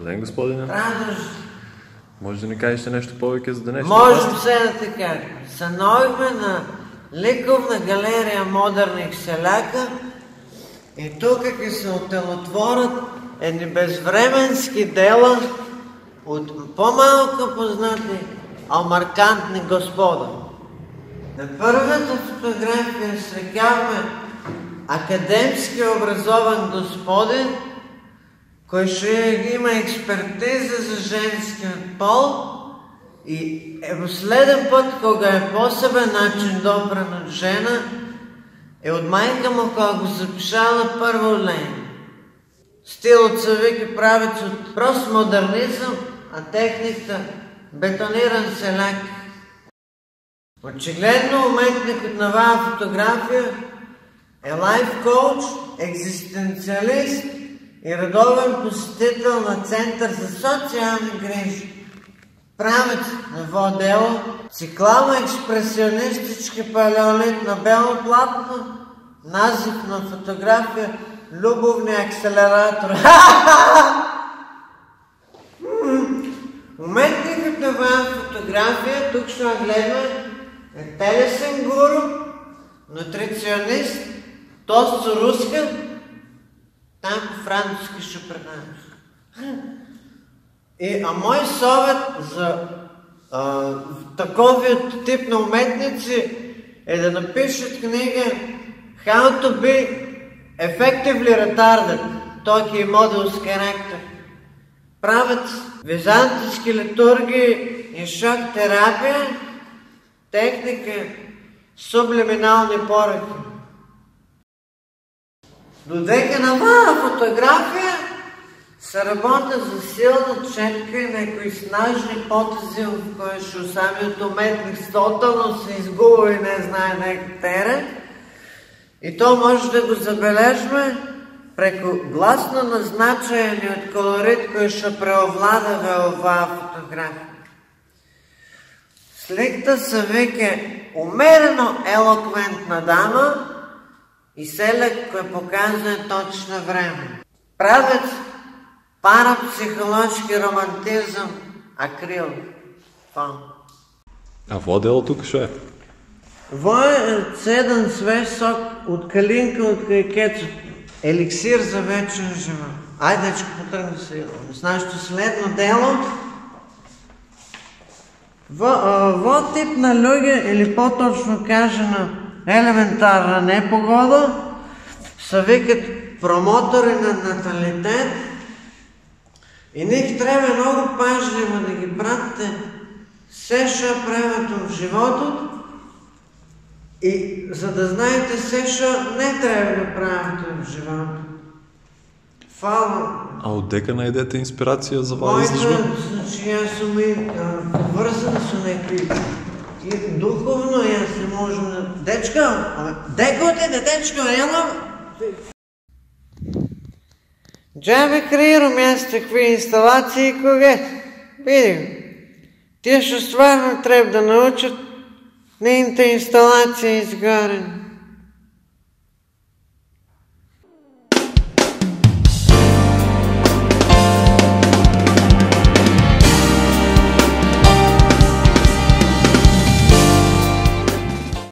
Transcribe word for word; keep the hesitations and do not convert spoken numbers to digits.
ден, господине. Радост. Може да ни кажете нещо повече за днешния Можем празник? се да те кажем. Становихме на ликовна галерия Модерник селяка и тук ќе се отелотворят едни безвременски дела от по-малко познати, а маркантни господа. На първата фотография срекаваме академски образован господин, кой ще има експертиза за женският пол и е последен път, кога е по-себен начин допрен от жена, е от майка му, кога го запишала първо лейн. Стилът се вики правец от прост модернизъм, а техниката бетониран селяк. Очигледно уметникът на ваа фотография е лайф коуч, екзистенциалист и редовен посетител на Център за социални грижи. Правец на во дело, циклално-експресионистички палеолит на бело платно, назив на фотография Любовния акселератор. Уметникът на ваа фотография, тук ще гледаме, е телесен гуру, нутриционист, толсто руска, там по-французски ще предавам. И, а мой съвет за а, таковият тип на уметници е да напишат книга How to be effectively retarded, той е модел с характер. Правят византийски литургии и шок терапия, техника сублиминални пореки. Додека на ваа фотография се работя за силна четка и някои снажни потези, в които самият уметник тотално се изгубва и не знае някакъв терен. И то може да го забележме преко гласно назначение от колорит, който ще преовлада във фотография. Сликта се вика умерено елоквентна дама и селек, кой показва точно време. Правец парапсихологски романтизъм, акрил. Фон. А во дело тук шо е? Во е цеден свеж сок от калинка от кайкецо. Еликсир за вечен живот. Айде, дечко, потръгна се с нашето следно дело. Во, во тип на люѓе, или по-точно кажено елементарна непогода, са викат промотори на наталитет и них трябва много пажливо да ги пратите все шо правят в животот и за да знаете все шо не трябва да правите в живота. Фала. А отдека најдете инспирација за ваа изложба? Мојата, значи, јас сум и врзан со некои и духовно јас не можем да... Дечко, дека отиде, дечко, ела? Джабе креирам јас такви инсталации кога... Види, тие што стварно треба да научат нейните инсталации изгорени.